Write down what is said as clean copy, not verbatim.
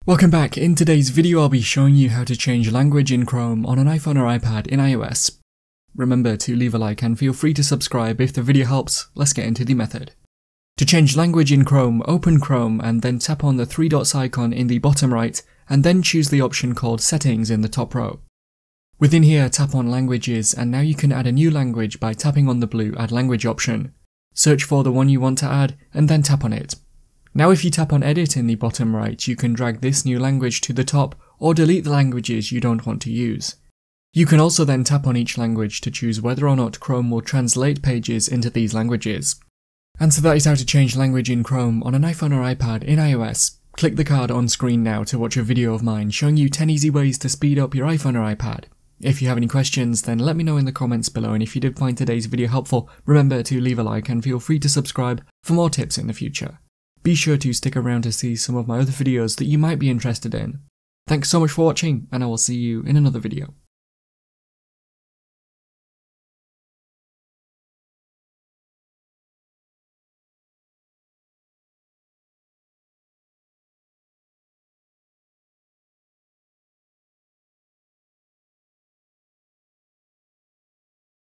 Welcome back. In today's video I'll be showing you how to change language in Chrome on an iPhone or iPad in iOS. Remember to leave a like and feel free to subscribe if the video helps. Let's get into the method. To change language in Chrome, open Chrome and then tap on the three dots icon in the bottom right and then choose the option called Settings in the top row. Within here tap on Languages and now you can add a new language by tapping on the blue Add Language option. Search for the one you want to add and then tap on it. Now if you tap on Edit in the bottom right, you can drag this new language to the top or delete the languages you don't want to use. You can also then tap on each language to choose whether or not Chrome will translate pages into these languages. And so that is how to change language in Chrome on an iPhone or iPad in iOS. Click the card on screen now to watch a video of mine showing you 10 easy ways to speed up your iPhone or iPad. If you have any questions, then let me know in the comments below, and if you did find today's video helpful, remember to leave a like and feel free to subscribe for more tips in the future. Be sure to stick around to see some of my other videos that you might be interested in. Thanks so much for watching, and I will see you in another video.